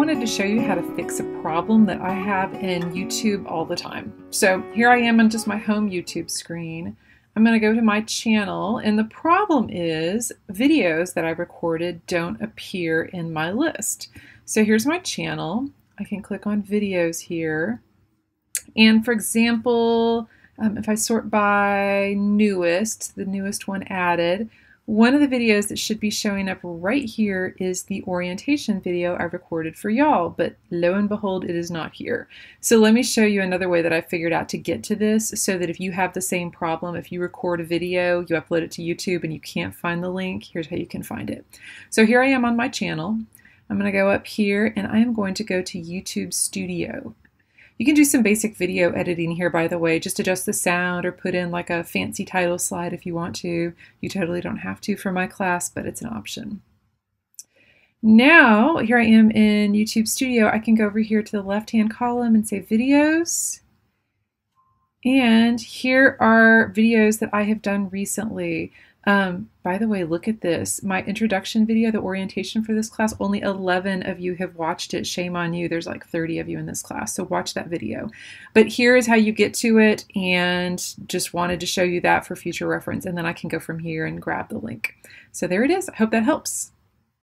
wanted to show you how to fix a problem that I have in YouTube all the time. So here I am on just my home YouTube screen. I'm going to go to my channel, and the problem is videos that I recorded don't appear in my list. So here's my channel. I can click on videos here. And for example, if I sort by newest, the newest one added, one of the videos that should be showing up right here is the orientation video I recorded for y'all, but lo and behold, it is not here. So let me show you another way that I figured out to get to this so that if you have the same problem, if you record a video, you upload it to YouTube and you can't find the link, here's how you can find it. So here I am on my channel. I'm going to go up here and I am going to go to YouTube Studio. You can do some basic video editing here, by the way, just adjust the sound or put in like a fancy title slide if you want to. You totally don't have to for my class, but it's an option. Now, here I am in YouTube Studio. I can go over here to the left-hand column and say videos. And here are videos that I have done recently. By the way, look at this. My introduction video, the orientation for this class, only 11 of you have watched it. Shame on you. There's like 30 of you in this class, so watch that video. But here is how you get to it, and just wanted to show you that for future reference, and then I can go from here and grab the link. So there it is. I hope that helps.